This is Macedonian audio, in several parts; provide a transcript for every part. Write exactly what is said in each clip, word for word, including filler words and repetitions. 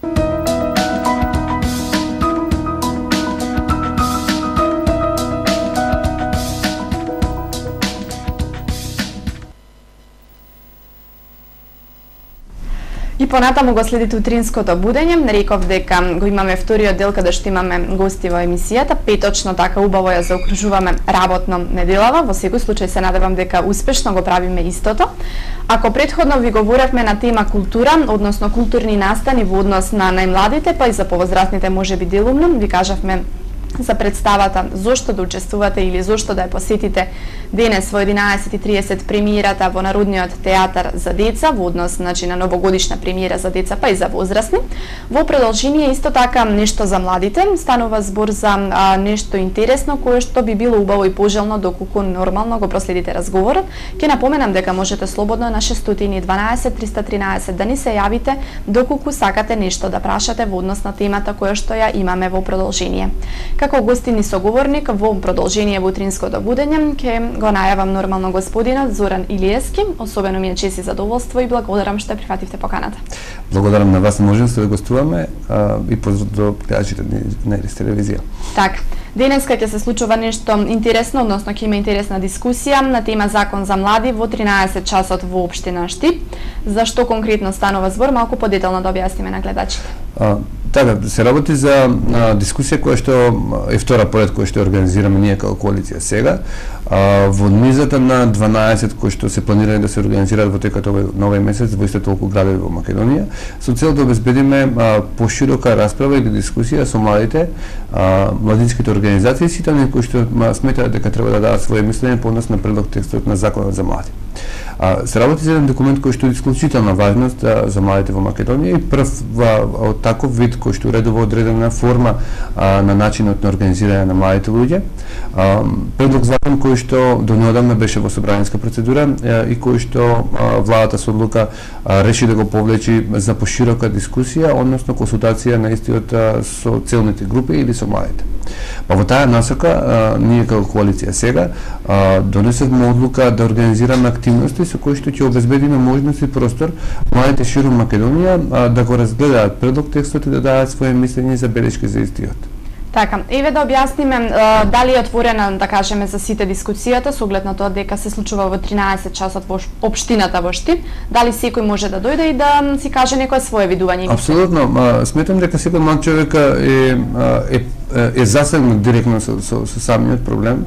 И понатаму го следите утринското будење. Реков дека го имаме вториот дел каде што имаме гости во емисијата. Петочно така убаво ја заокружуваме работно неделава. Во секој случај се надевам дека успешно го правиме истото. Ако претходно ви говоревме на тема култура, односно културни настани во однос на најмладите, па и за повозрастните можеби делумно, ви кажавме за представата зошто да учествувате или зошто да ја посетите денес во единаесет и тридесет премиерата во Народниот театар за деца во однос значи на новогодишна премиера за деца па и за возрастни. Во продолжение исто така нешто за младите, станува збор за а, нешто интересно кое што би било убаво и пожелно доколку нормално го проследите разговорот. Ќе напоменам дека можете слободно на шест едно два триста тринаесет да ни се јавите доколку сакате нешто да прашате во однос на темата која што ја имаме во продолжение. Како гостин и соговорник во продолжение во утринското будење ќе го најавам нормално господинот Зоран Илиевски. Особено ми е чест и задоволство и благодарам што прифативте поканата. Благодарам на вас можноста да гостуваме а, и поздрав до гледачите на Елис телевизија. Так, денеска ќе се случува нешто интересно, односно ќе има интересна дискусија на тема Закон за млади во тринаесет часот во општина Штип. За што конкретно станува збор, малку подетално да објасниме на гледачите. А, така, се работи за а, дискусија која што е втора поред која што организираме ние како коалиција сега. А, во низата на дванаесет кои што се планирани да се организираат во текот овој нови месец во исто толку градови во Македонија, со цел да обезбедиме а, поширока расправа или дискусија со младите, а, младинските организации и сите оние кои што сметаат дека треба да дадат своје мислење по однос на предлог текстот на Законот за млади. А, се работи за еден документ кој што е исклучителна важност а, за младите во Македонија и прв од таков вид кој што уредува одредена форма а, на начинот на организирање на младите луѓе. А, предлог закон кој што до неодамна беше во собраниска процедура а, и кој што а, владата со одлука а, реши да го повлечи за поширока дискусија, односно консултација на истиот а, со целните групи или со младите. Па во таа насока а, ние како коалиција сега а, донесовме одлука да организираме активности со кои што ќе обезбедиме можност и простор младите ширум Македонија а, да го разгледаат предлог текстот и да дадат своје мислење за белешки за истиот. Така, еве да објасниме а, дали е отворена, да кажеме, за сите дискусијата со оглед на тоа дека се случува во тринаесет часот во општината во Штип, дали секој може да дојде и да си каже некое свое видување? Апсолутно, сметам дека секој млад човек е е е засегнат директно со, со, со самиот проблем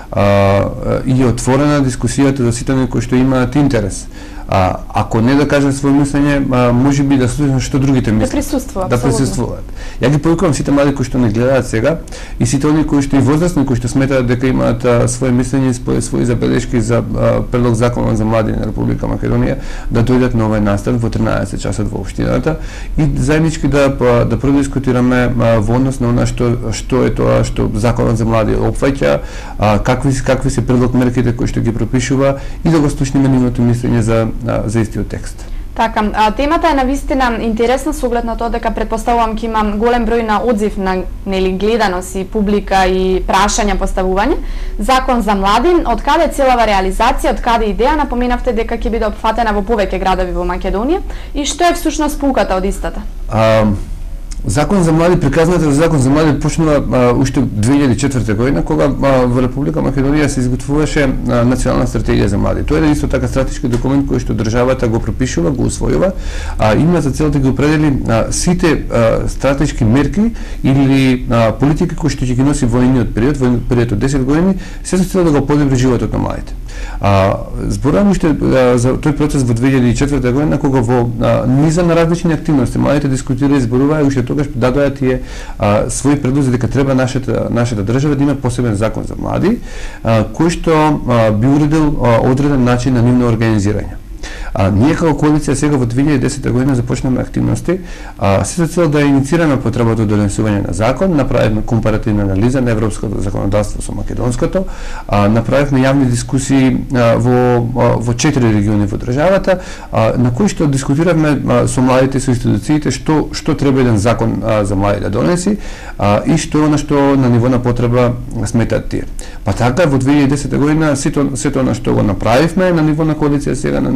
а, и е отворена дискусијата за сите кои што имаат интерес. А, ако не да кажат своје мислење, може би да слушнат што другите мислат. Да присуствуваат. Да присуствуваат. Ја ги повикувам сите млади кои што не гледаат сега и сите оние кои што и возрастни кои што сметаат дека имаат а, своје мислење и своји забелешки за а, предлог закон за млади на Република Македонија да дојдат на овој настан во тринаесет часот во општината и заеднички да да продискутираме а, во однос на она што што е тоа што законот за млади опфаќа, а, какви какви се предлог мерките кои што ги пропишува и да го слушнеме нивното мислење за за истиот текст. Така, а, темата е навистина интересна со оглед на тоа дека претпоставувам ќе имам голем број на одзив на нели гледаност и публика и прашања поставување. Закон за млади, од каде целава реализација, од каде идеја, напоменавте дека ќе биде опфатена во повеќе градови во Македонија и што е всушност пуката од истата? А, Закон за млади, приказната за Закон за млади почнува а, уште две илјади и четврта година, кога а, во Република Македонија се изготвуваше а, национална стратегија за млади. Тоа е исто така стратешки документ кој што државата го пропишува, го усвојува, а има за цел да ги определи а, сите а, стратешки мерки или а, политики кои што ќе ги носи воениот период, воениот период од десет години, се за цел да го подобри животот на младите. А, зборувам уште а, за тој процес во две илјади и четврта година, кога во а, низа на различни активности младите дискутира и зборуваа уште тогаш дадоа тие а, своји предлози дека треба нашата нашата држава да има посебен закон за млади, а, кој што а, би уредил а, одреден начин на нивно организирање. А, ние како коалиција сега во две илјади и десета година започнаме активности а, се за цел да инициираме потребата од донесување на закон, направивме компаративна анализа на европското законодавство со македонското, а, направивме јавни дискусии а, во во четири региони во државата, а, на кои што дискутиравме а, со младите, со институциите што што треба еден закон а, за млади да донеси а, и што е она што на ниво на потреба сметаат тие. Па така во две илјади и десета година сето сето она што го направивме на ниво на коалиција сега на ниво на сите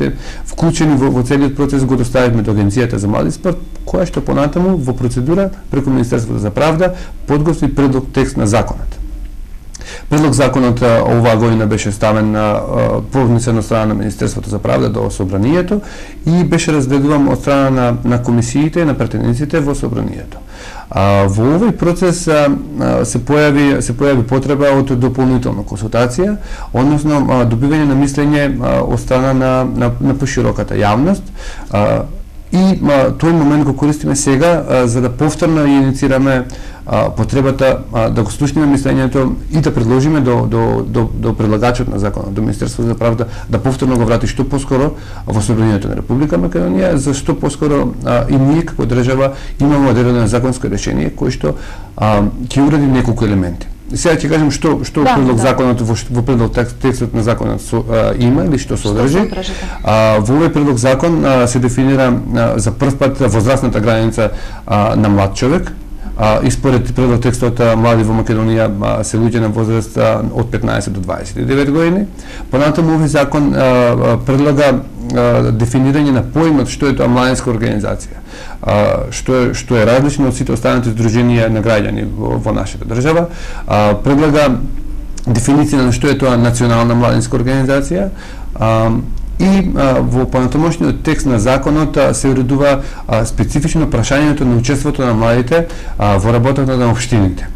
младите вклучени во, во целиот процес го доставивме до Агенцијата за млади спорт, која што понатаму во процедура преку Министерството за правда подготви предлог текст на законот. Предлог законот оваа година беше ставен на поднесен од страна на Министерството за правда до Собранието и беше разгледуван од страна на, на комисиите и на претенденците во Собранието. А, во овој процес а, се појави се појави потреба од дополнителна консултација, односно а, добивање на мислење а, од страна на, на, на пошироката јавност. А, и а, тој момент го користиме сега а, за да повторно инициираме а, потребата а, да го слушнеме мислењето и да предложиме до, до, до, до предлагачот на законот, до Министерството за правда, да повторно го врати што поскоро во Собранието на Република Македонија, за што поскоро а, и ние како држава имаме одредено законско решение кој што а, ќе уреди неколку елементи. Сега ќе кажем што што да, предлог да. законот во, во предлог текст, текстот на законот со, а, има или што содржи. А, во овој предлог закон а, се дефинира а, за прв пат возрастната граница а, на млад човек. А, и според предлог текстот млади во Македонија а, се луѓе на возраст а, од петнаесет до дваесет и девет години. Понатаму овој закон а, предлага а, дефинирање на поимот што е тоа младинска организација. А, што е што е различно од сите останати здруженија на граѓани во, во нашата држава. А, предлага дефиниција на што е тоа национална младинска организација. А, И а, во понатамошниот текст на законот а, се уредува а, специфично прашањето на учеството на младите а, во работата на општините.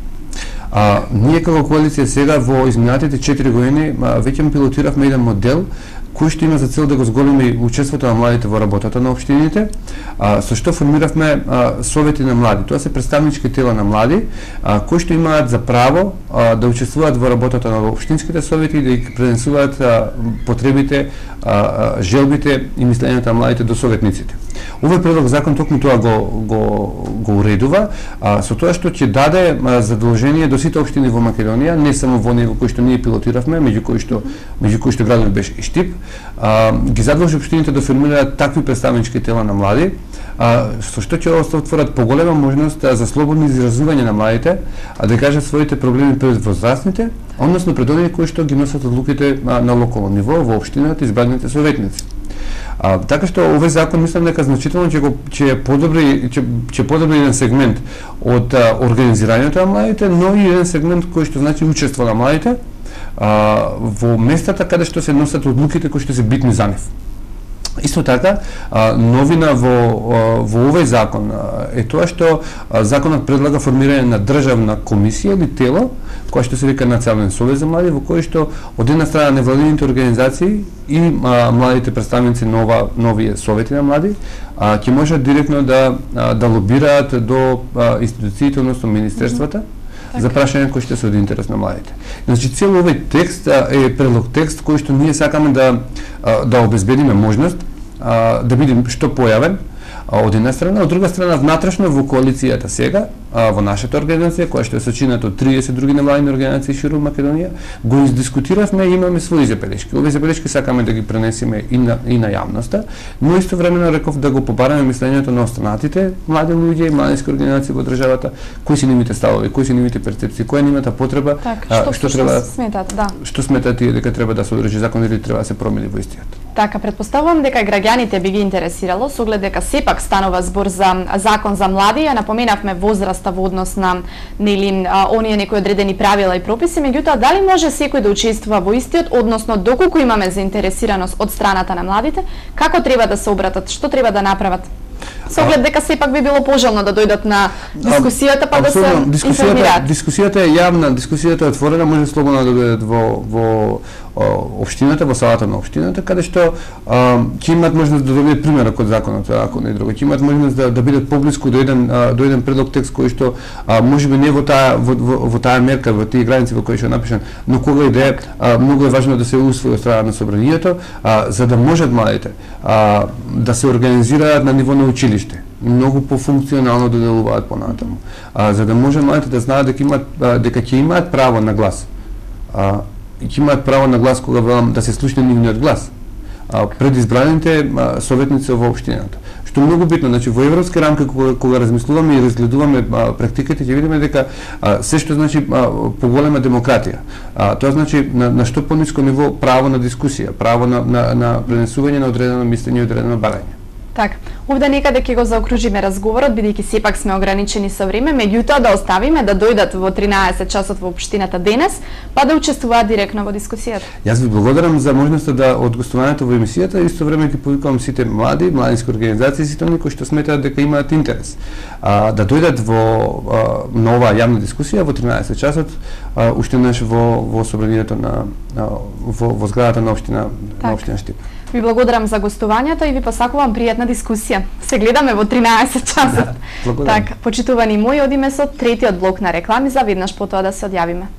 А, ние како коалиција сега во изминатите четири години а, веќе пилотиравме еден модел кој што има за цел да го зголеми учеството на младите во работата на општините, а, со што формиравме а, совети на млади. Тоа се представнички тела на млади, а, кои што имаат за право а, да учествуваат во работата на општинските совети и да ги пренесуваат а, потребите, а, а, желбите и мислењата на младите до советниците. Овој предлог закон токму тоа го, го, го уредува, а, со тоа што ќе даде а, задолжение до сите општини во Македонија, не само во него кои што ние пилотиравме, меѓу кои што меѓу кои што градот беше и Штип, а, ги задолжи општините да формираат такви представнички тела на млади, а, со што ќе отворат поголема можност а, за слободно изразување на младите, а да кажат своите проблеми пред возрастните, односно пред оние кои што ги носат одлуките а, на локално ниво во општината избраните советници. А, така што овој закон мислам дека значително ќе го ќе подобри ќе ќе подобри еден сегмент од а, организирањето на младите, но и еден сегмент кој што значи учество на младите а, во местата каде што се носат одлуките кои што се битни за нив. Исто така, новина во, во овој закон е тоа што законот предлага формирање на државна комисија или тело, која што се вика Национален совет за млади, во кој што од една страна невладините организации и а, младите представници на ова, новие совети на млади а, ќе можат директно да, да лобираат до а, институциите, односно министерствата, за прашање кои што се од интерес на младите. Значи цел овој текст а, е предлог текст кој што ние сакаме да а, да обезбедиме можност а, да биде што појавен а, од една страна, од друга страна внатрешно во коалицијата сега, а, во нашата организација која што е сочинета од триесет други невладини организации ширум Македонија, го издискутиравме и имаме своји забелешки. Овие забелешки сакаме да ги пренесеме и на и на јавноста, но истовремено реков да го побараме мислењето на останатите млади луѓе и младински организации во државата, кои се нивните ставови, кои се нивните перцепции, која е нивната потреба, так, што, што, што треба сметат, да. Што сметат тие дека треба да се одржи закон или треба да се промени во истиот. Така, претпоставувам дека граѓаните би ги интересирало, со оглед дека сепак станува збор за закон за млади, ја напоменавме возраста во однос на нели оние некои одредени правила и прописи, меѓутоа дали може секој да учествува во истиот, односно доколку имаме заинтересираност од страната на младите, како треба да се обратат, што треба да направат? Со оглед дека сепак би било пожелно да дојдат на дискусијата па да се информираат. Дискусијата е јавна, дискусијата е отворена, може слободно да дојдат во во општината, во салата на општината, каде што ќе имаат можност да добијат примерок од законот, ако не друго, ќе имаат можност да да бидат поблиску до еден до еден предлог текст кој што можеби не во таа во, во, во таа мерка, во тие граници во кои што е напишан, но кога и да е, многу е важно да се усвои од страна на собранието, за да можат младите да се организираат на ниво на училиште, многу пофункционално да делуваат понатаму, а, за да може младите да знаат дека имаат дека ќе имаат право на глас. А, и ќе имаат право на глас кога велам да се слушне нивниот глас. А, пред избраните а, советници во општината. Што што многу битно, значи во европска рамка кога, кога размислуваме и разгледуваме а, практиките, ќе видиме дека а, се што значи а, поголема демократија. А, тоа значи на, на што пониско ниво право на дискусија, право на на, на пренесување на одредено мислење и одредено барање. Така, овде некаде ќе го заокружиме разговорот, бидејќи сепак сме ограничени со време, меѓутоа да оставиме да дојдат во тринаесет часот во општината денес, па да учествуваат директно во дискусијата. Јас ви благодарам за можноста да од гостувањето во емисијата, исто време ќе повикувам сите млади, младински организации, сите оние кои што сметаат дека имаат интерес а, да дојдат во а, нова јавна дискусија во тринаесет часот, а, уште еднаш во во собранието на а, во, во зградата на општина так. на општина Штип. Ви благодарам за гостувањето и ви посакувам пријатна дискусија. Се гледаме во тринаесет часот. Да, благодарам. Так, почитувани мои, одиме со третиот блок на реклами за веднаш потоа да се одјавиме.